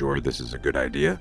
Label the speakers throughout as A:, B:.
A: sure this is a good idea?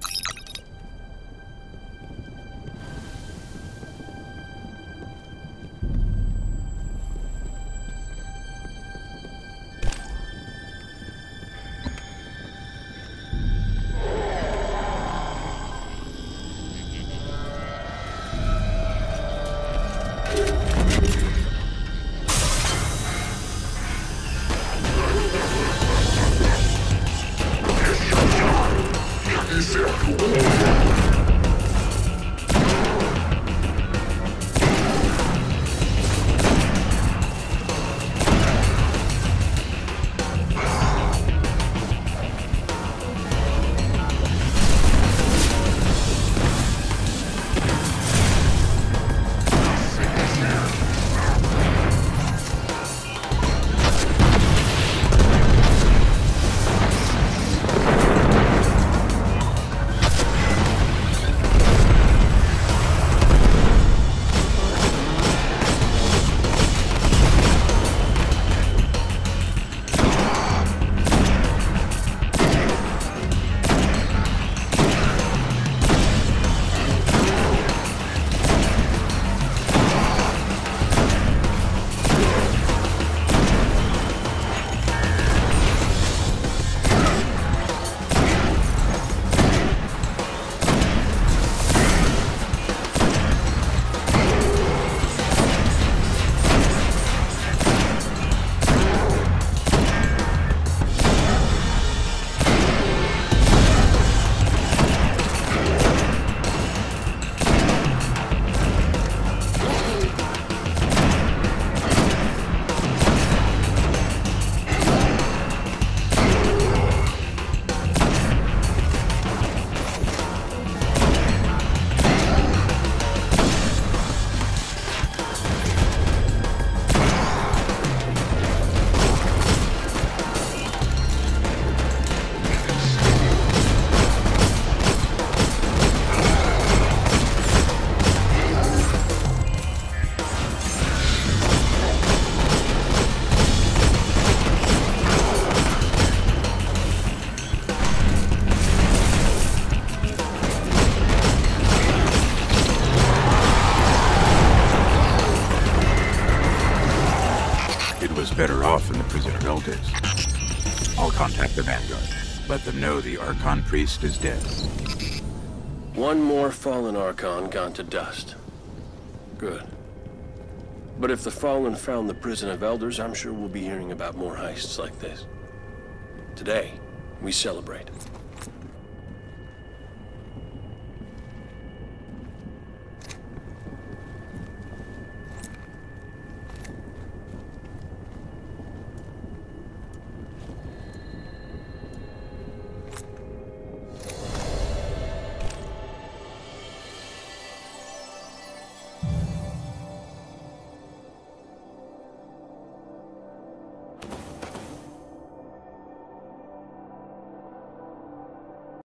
A: Better off in the Prison of Elders. I'll contact the Vanguard. Let them know the Archon Priest is dead.
B: One more fallen Archon gone to dust. Good. But if the Fallen found the Prison of Elders, I'm sure we'll be hearing about more heists like this. Today, we celebrate.